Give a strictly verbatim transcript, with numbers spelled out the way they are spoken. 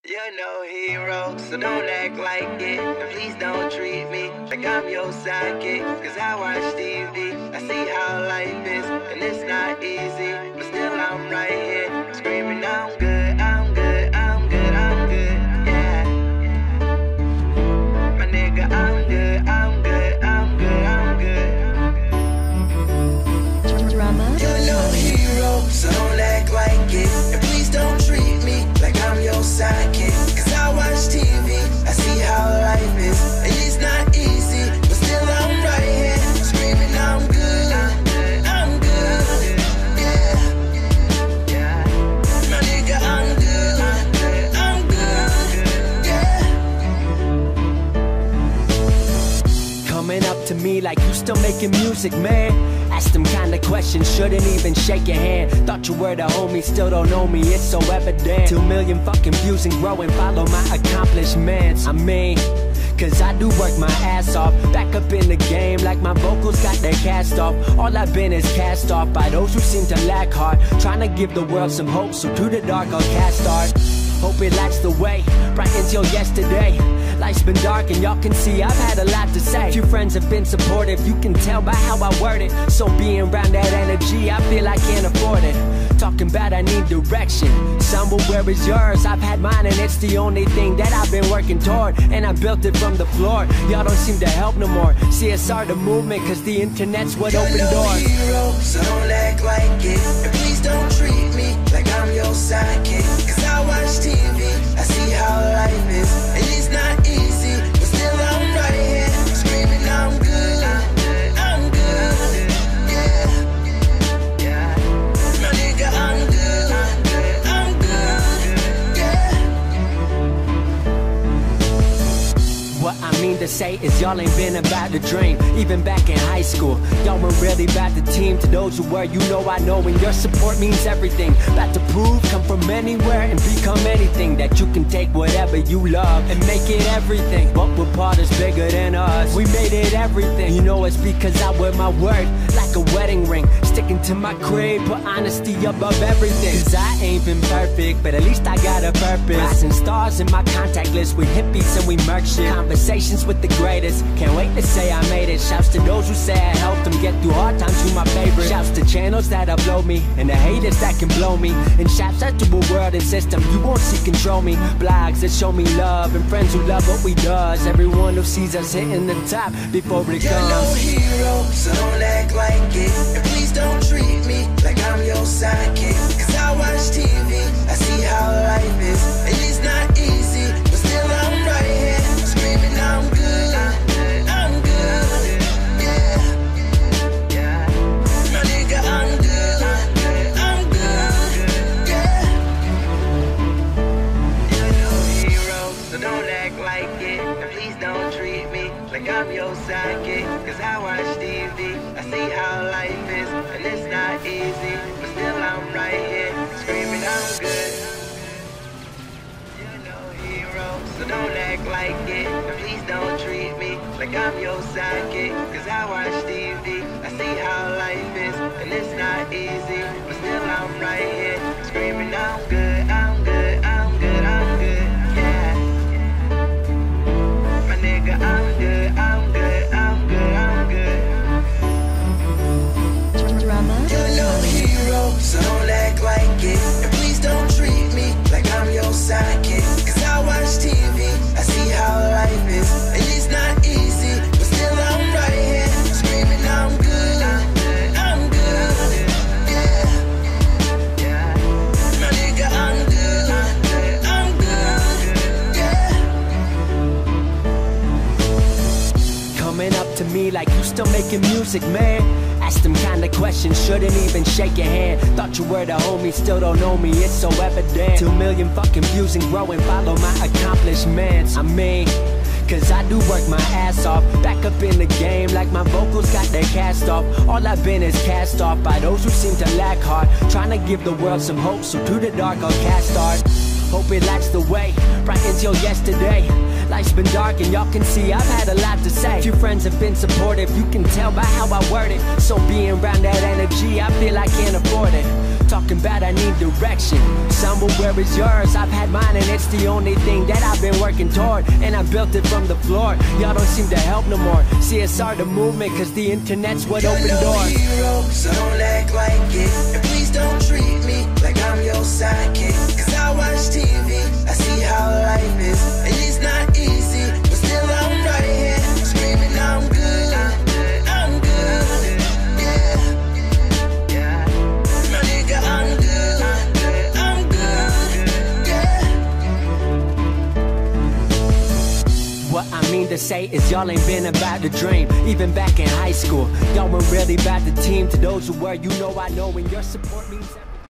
You're no hero, so don't act like it. And please don't treat me like I'm your sidekick. Cause I watch T V, I see how life is, and it's not easy, but still I'm right here, screaming I'm good, I'm good, I'm good, I'm good, yeah. My nigga, I'm good, I'm good, I'm good, I'm good. Drama. You're no hero, so don't act like it. And please don't treat me like I'm your sidekick. Cause I watch T V, I see how life is, and it's not easy, but still I'm right here, screaming I'm good, I'm good, yeah. My nigga, I'm good, I'm good, yeah. Coming up to me like you still making music, man. Ask them kind of questions, shouldn't even shake your hand. Thought you were the homie, still don't know me, it's so evident. Two million fucking views and growing, follow my accomplishments. I mean, cause I do work my ass off, back up in the game like my vocals got their cast off. All I've been is cast off by those who seem to lack heart, trying to give the world some hope, so to the dark I'll cast art. Hope it lights the way, bright until yesterday. Life's been dark and y'all can see I've had a lot to say. Few friends have been supportive, you can tell by how I word it. So being around that energy, I feel I can't afford it. Talking about I need direction, some will where is yours? I've had mine and it's the only thing that I've been working toward, and I built it from the floor. Y'all don't seem to help no more. C S R the movement, cause the internet's what You're opened no doors. hero, so don't act like it. And please don't treat me like I'm your sidekick. Cause I watch T V, I see how life is, and it's not easy, but still I'm right here, screaming I'm good, I'm good, yeah. My nigga, I'm good, I'm good, yeah. What I mean to say is y'all ain't been about the dream. Even back in high school, y'all were really about the team. To those who were, you know I know, and your support means everything. About to prove, come from anywhere and become anything. That you can take whatever you love and make it everything. But we're part is bigger than us, we made it everything. You know it's because I wear my word like a wedding ring, sticking to my creed, put honesty above everything. Cause I ain't been perfect, but at least I got a purpose. Rising stars in my contact list with hippies and we merch shit. Conversations with the greatest, can't wait to say I made it. Shouts to those who say I helped them get through hard times, you my favorite. Shouts to channels that upload me, and the haters that can blow me. And shouts out to a world and system you won't see control me. Blogs that show me love, and friends who love what we does. Everyone who sees us hitting the top before it You're no comes. hero, so don't act like it. And please don't treat me like I'm your sidekick. Cause I watch T V, I see how life is, and it's not easy, but still I'm right here, screaming I'm good, I'm good, yeah. My nigga, I'm good, I'm good, yeah. You're no hero, so don't act like it. And please don't treat me like I'm your sidekick. Cause I watch T V, I see how life is, and it's not easy, but still I'm right here, screaming I'm good. You're no hero, so don't act like it. And please don't treat me like I'm your sidekick. Cause I watch T V, I see how life is, and it's not easy, but still I'm right here, screaming I'm good, I'm good, I'm good, I'm good, yeah. My nigga, I'm good, I'm good, I'm good, I'm good. Drama. You're no hero, so don't act like it. And please don't treat me like I'm your sidekick. Cause I watch T V, I see how life is, and it's not easy, but still I'm right here, screaming I'm good, I'm good, yeah. My nigga, I'm good, I'm good, yeah. Coming up to me like you still making music, man. Ask them kind of questions, shouldn't even shake your hand. Thought you were the homie, still don't know me, it's so evident. Two million fucking views and growing, follow my accomplishments. I mean, cause I do work my ass off, back up in the game like my vocals got their cast off. All I've been is cast off by those who seem to lack heart, trying to give the world some hope, so to the dark I'll cast art. Hope it lights the way, bright until yesterday. Life's been dark and y'all can see I've had a lot to say. Few friends have been supportive, you can tell by how I word it. So being around that energy, I feel I can't afford it. talking about I need direction. Somewhere where is yours? I've had mine and it's the only thing that I've been working toward. And I built it from the floor. Y'all don't seem to help no more. C S R the movement, cause the internet's what You're opened no doors. hero, so don't act like it. And please don't treat me like I'm your sidekick. Cause I watch T V, I see how life is. And it's not easy, but still I'm right here screaming I'm good, I'm good, yeah. My nigga, I'm good, I'm good, yeah. What I mean to say is y'all ain't been about the dream. Even back in high school, y'all weren't really about the team. To those who were, you know I know, and your support means everything.